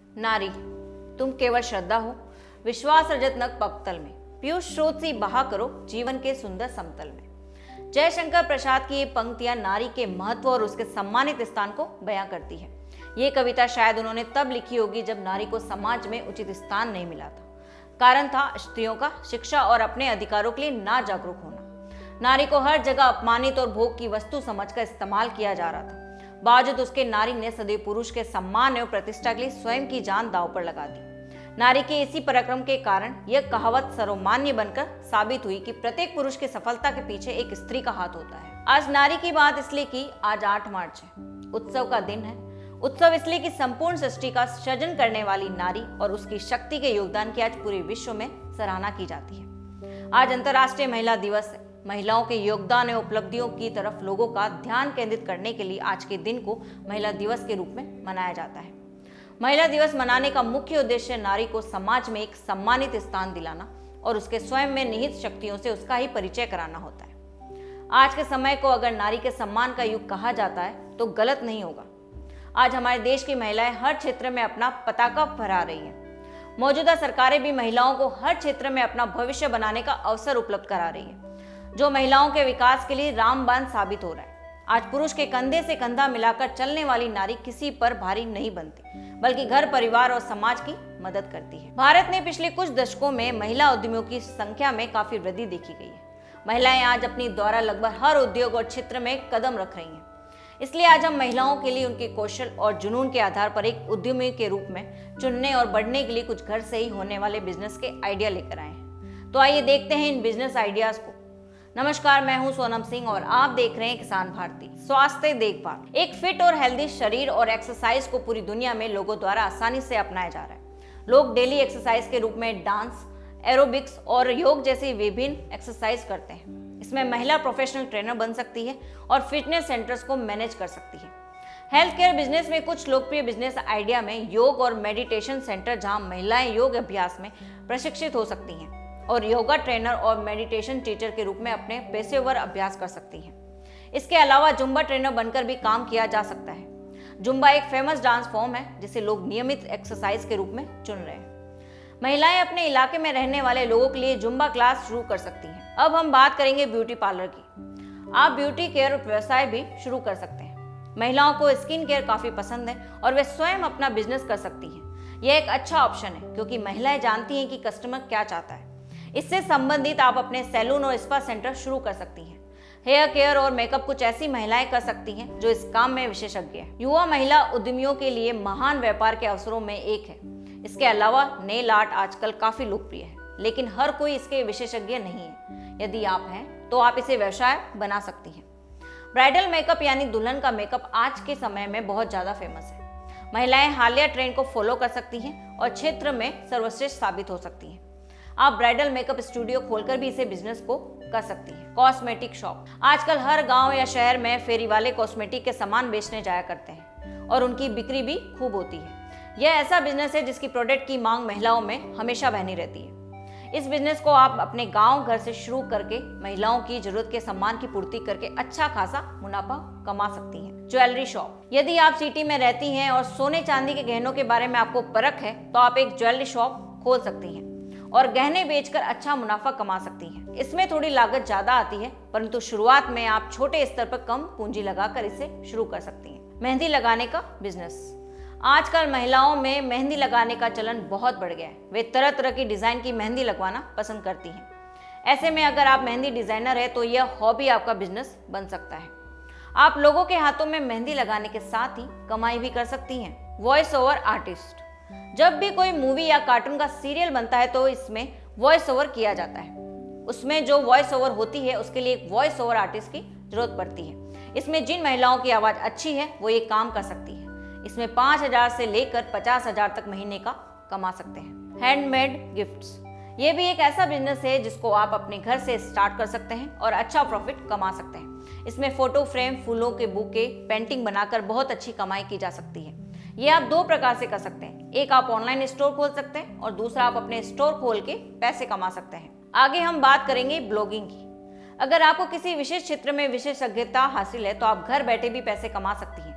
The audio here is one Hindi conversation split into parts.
नारी, तुम केवल श्रद्धा हो, विश्वास रजत नग पक्तल में, पीयूष स्रोत सी बहा करो जीवन के सुंदर समतल में। जयशंकर प्रसाद की ये पंक्तियां नारी के महत्व और उसके सम्मानित स्थान को बयां करती है। ये कविता शायद उन्होंने तब लिखी होगी जब नारी को समाज में उचित स्थान नहीं मिला था। कारण था स्त्रियों का शिक्षा और अपने अधिकारों के लिए ना जागरूक होना। नारी को हर जगह अपमानित और भोग की वस्तु समझकर इस्तेमाल किया जा रहा था। बावजूद उसके नारी ने सदैव पुरुष के सम्मान एवं प्रतिष्ठा के लिए स्वयं की जान दांव पर लगा दी। नारी के इसी पराक्रम के कारण यह कहावत सर्वमान्य बनकर साबित हुई कि प्रत्येक पुरुष की सफलता के पीछे एक स्त्री का हाथ होता है। आज नारी की बात इसलिए की आज 8 मार्च है, उत्सव का दिन है। उत्सव इसलिए कि संपूर्ण सृष्टि का सृजन करने वाली नारी और उसकी शक्ति के योगदान की आज पूरे विश्व में सराहना की जाती है। आज अंतर्राष्ट्रीय महिला दिवस है। महिलाओं के योगदान एवं उपलब्धियों की तरफ लोगों का ध्यान केंद्रित करने के लिए आज के दिन को महिला दिवस के रूप में मनाया जाता है। महिला दिवस मनाने का मुख्य उद्देश्य नारी को समाज में एक सम्मानित स्थान दिलाना और उसके स्वयं में निहित शक्तियों से उसका ही परिचय कराना होता है। आज के समय को अगर नारी के सम्मान का युग कहा जाता है तो गलत नहीं होगा। आज हमारे देश की महिलाएं हर क्षेत्र में अपना पताका फहरा रही हैं। मौजूदा सरकारें भी महिलाओं को हर क्षेत्र में अपना भविष्य बनाने का अवसर उपलब्ध करा रही है, जो महिलाओं के विकास के लिए रामबाण साबित हो रहा है। आज पुरुष के कंधे से कंधा मिलाकर चलने वाली नारी किसी पर भारी नहीं बनती, बल्कि घर, परिवार और समाज की मदद करती है। भारत ने पिछले कुछ दशकों में महिला उद्यमियों की संख्या में काफी वृद्धि देखी गई है। महिलाएं आज अपनी द्वारा लगभग हर उद्योग और क्षेत्र में कदम रख रही हैं। इसलिए आज हम महिलाओं के लिए उनके कौशल और जुनून के आधार पर एक उद्यमी के रूप में चुनने और बढ़ने के लिए कुछ घर से ही होने वाले बिजनेस के आइडिया लेकर आए हैं। तो आइए देखते हैं इन बिजनेस आइडियाज को। नमस्कार, मैं हूं सोनम सिंह और आप देख रहे हैं किसान भारती। स्वास्थ्य देखभाल, एक फिट और हेल्दी शरीर और एक्सरसाइज को पूरी दुनिया में लोगों द्वारा आसानी से अपनाया जा रहा है। लोग डेली एक्सरसाइज के रूप में डांस, एरोबिक्स और योग जैसी विभिन्न एक्सरसाइज करते हैं। इसमें महिला प्रोफेशनल ट्रेनर बन सकती है और फिटनेस सेंटर्स को मैनेज कर सकती है। हेल्थ केयर बिजनेस में कुछ लोकप्रिय बिजनेस आइडिया में योग और मेडिटेशन सेंटर, जहां महिलाएं योग अभ्यास में प्रशिक्षित हो सकती हैं और योगा ट्रेनर और मेडिटेशन टीचर के रूप में अपने पेशेवर अभ्यास कर सकती हैं। इसके अलावा जुम्बा ट्रेनर बनकर भी काम किया जा सकता है। जुम्बा एक फेमस डांस फॉर्म है जिसे लोग नियमित एक्सरसाइज के रूप में चुन रहे हैं। महिलाएं अपने इलाके में रहने वाले लोगों के लिए जुम्बा क्लास शुरू कर सकती हैं। अब हम बात करेंगे ब्यूटी पार्लर की। आप ब्यूटी केयर व्यवसाय भी शुरू कर सकते हैं। महिलाओं को स्किन केयर काफी पसंद है और वे स्वयं अपना बिजनेस कर सकती हैं। यह एक अच्छा ऑप्शन है क्योंकि महिलाएं जानती हैं कि कस्टमर क्या चाहता है। इससे संबंधित आप अपने सैलून और स्पा सेंटर शुरू कर सकती हैं। हेयर केयर और मेकअप कुछ ऐसी महिलाएं कर सकती हैं जो इस काम में विशेषज्ञ हैं। युवा महिला उद्यमियों के लिए महान व्यापार के अवसरों में एक है। इसके अलावा नेल आर्ट आजकल काफी लोकप्रिय है, लेकिन हर कोई इसके विशेषज्ञ नहीं है। यदि आप हैं तो आप इसे व्यवसाय बना सकती हैं। ब्राइडल मेकअप यानी दुल्हन का मेकअप आज के समय में बहुत ज्यादा फेमस है। महिलाएं हालिया ट्रेंड को फॉलो कर सकती हैं और क्षेत्र में सर्वश्रेष्ठ साबित हो सकती हैं। आप ब्राइडल मेकअप स्टूडियो खोलकर भी इसे बिजनेस को कर सकती हैं। कॉस्मेटिक शॉप, आजकल हर गांव या शहर में फेरी वाले कॉस्मेटिक के सामान बेचने जाया करते हैं और उनकी बिक्री भी खूब होती है। यह ऐसा बिजनेस है जिसकी प्रोडक्ट की मांग महिलाओं में हमेशा बनी रहती है। इस बिजनेस को आप अपने गांव घर से शुरू करके महिलाओं की जरूरत के सामान की पूर्ति करके अच्छा खासा मुनाफा कमा सकती हैं। ज्वेलरी शॉप, यदि आप सिटी में रहती हैं और सोने चांदी के गहनों के बारे में आपको परख है तो आप एक ज्वेलरी शॉप खोल सकती हैं और गहने बेचकर अच्छा मुनाफा कमा सकती हैं। इसमें थोड़ी लागत ज्यादा आती है, परंतु शुरुआत में आप छोटे स्तर पर कम पूंजी लगाकर इसे शुरू कर सकती हैं। मेहंदी लगाने का बिजनेस, आजकल महिलाओं में मेहंदी लगाने का चलन बहुत बढ़ गया है। वे तरह तरह की डिजाइन की मेहंदी लगवाना पसंद करती हैं। ऐसे में अगर आप मेहंदी डिजाइनर है तो यह हॉबी आपका बिजनेस बन सकता है। आप लोगों के हाथों में मेहंदी लगाने के साथ ही कमाई भी कर सकती हैं। वॉइस ओवर आर्टिस्ट, जब भी कोई मूवी या कार्टून का सीरियल बनता है तो इसमें वॉइस ओवर किया जाता है। उसमें जो वॉइस ओवर होती है उसके लिए एक वॉइस ओवर आर्टिस्ट की जरूरत पड़ती है। इसमें जिन महिलाओं की आवाज अच्छी है वो ये काम कर सकती है। इसमें 5,000 से लेकर 50,000 तक महीने का कमा सकते हैं। हैंडमेड गिफ्ट्स, ये भी एक ऐसा बिजनेस है जिसको आप अपने घर से स्टार्ट कर सकते हैं और अच्छा प्रॉफिट कमा सकते हैं। इसमें फोटो फ्रेम, फूलों के बुके, पेंटिंग बनाकर बहुत अच्छी कमाई की जा सकती है। ये आप 2 प्रकार से कर सकते हैं। एक, आप ऑनलाइन स्टोर खोल सकते हैं और दूसरा, आप अपने स्टोर खोल के पैसे कमा सकते हैं। आगे हम बात करेंगे ब्लॉगिंग की। अगर आपको किसी विशेष क्षेत्र में विशेषज्ञता हासिल है तो आप घर बैठे भी पैसे कमा सकती हैं।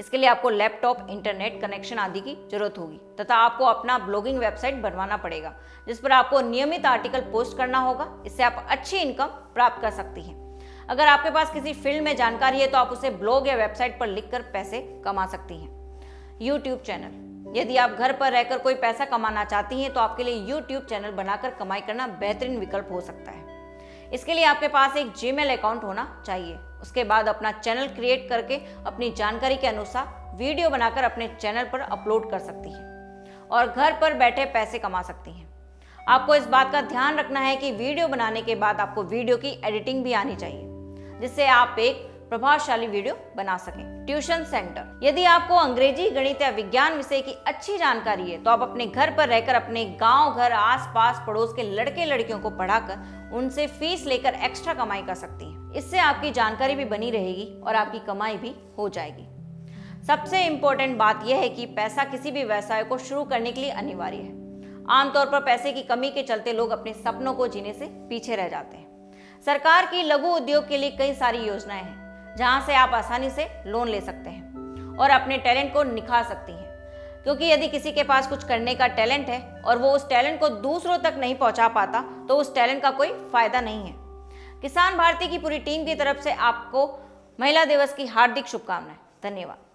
इसके लिए आपको लैपटॉप, इंटरनेट कनेक्शन आदि की जरूरत होगी तथा आपको अपना ब्लॉगिंग वेबसाइट बनवाना पड़ेगा जिस पर आपको नियमित आर्टिकल पोस्ट करना होगा। इससे आप अच्छी इनकम प्राप्त कर सकती हैं। अगर आपके पास किसी फील्ड में जानकारी है तो आप उसे ब्लॉग या वेबसाइट पर लिखकर पैसे कमा सकती हैं। यूट्यूब चैनल, यदि आप घर पर रहकर कोई पैसा कमाना चाहती हैं तो आपके लिए यूट्यूब चैनल बनाकर कमाई करना बेहतरीन विकल्प हो सकता है। इसके लिए आपके पास एक जीमेल अकाउंट होना चाहिए। उसके बाद अपना चैनल क्रिएट करके अपनी जानकारी के अनुसार वीडियो बनाकर अपने चैनल पर अपलोड कर सकती हैं और घर पर बैठे पैसे कमा सकती हैं। आपको इस बात का ध्यान रखना है कि वीडियो बनाने के बाद आपको वीडियो की एडिटिंग भी आनी चाहिए जिससे आप एक प्रभावशाली वीडियो बना सकें। ट्यूशन सेंटर, यदि आपको अंग्रेजी, गणित या विज्ञान विषय की अच्छी जानकारी है तो आप अपने घर पर रहकर अपने गांव, घर, आस-पास, पड़ोस के लड़के लड़कियों को पढ़ाकर उनसे फीस लेकर एक्स्ट्रा कमाई कर सकती हैं। इससे आपकी जानकारी भी बनी रहेगी और आपकी कमाई भी हो जाएगी। सबसे इम्पोर्टेंट बात यह है कि पैसा किसी भी व्यवसाय को शुरू करने के लिए अनिवार्य है। आमतौर पर पैसे की कमी के चलते लोग अपने सपनों को जीने से पीछे रह जाते हैं। सरकार की लघु उद्योग के लिए कई सारी योजनाएं हैं जहां से आप आसानी से लोन ले सकते हैं और अपने टैलेंट को निखार सकती हैं। क्योंकि यदि किसी के पास कुछ करने का टैलेंट है और वो उस टैलेंट को दूसरों तक नहीं पहुंचा पाता तो उस टैलेंट का कोई फायदा नहीं है। किसान भारती की पूरी टीम की तरफ से आपको महिला दिवस की हार्दिक शुभकामनाएं। धन्यवाद।